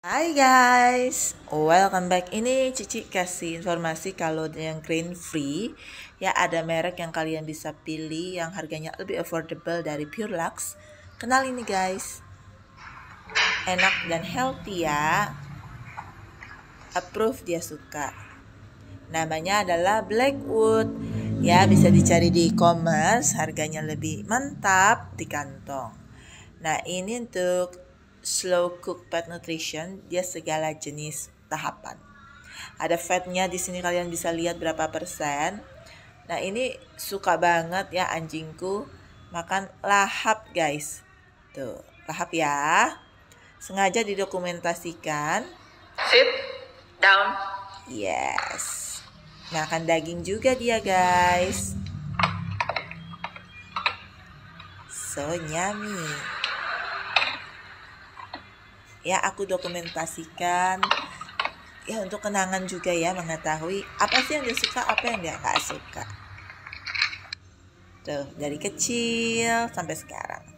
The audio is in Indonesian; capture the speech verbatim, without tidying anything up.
Hai guys, welcome back. Ini Cici kasih informasi kalau yang grain free ya, ada merek yang kalian bisa pilih yang harganya lebih affordable dari Pure Lux. Kenal ini guys, enak dan healthy ya. Approve, dia suka. Namanya adalah Blackwood. Ya, bisa dicari di e-commerce, harganya lebih mantap di kantong. Nah, ini untuk slow cook pet nutrition, dia segala jenis tahapan. Ada fatnya di sini, kalian bisa lihat berapa persen. Nah, ini suka banget ya anjingku makan lahap guys. Tuh, lahap ya. Sengaja didokumentasikan. Sit down. Yes. Makan daging juga dia guys. So yummy. Ya, aku dokumentasikan ya untuk kenangan juga ya, mengetahui apa sih yang dia suka, apa yang dia gak suka. Tuh, dari kecil sampai sekarang.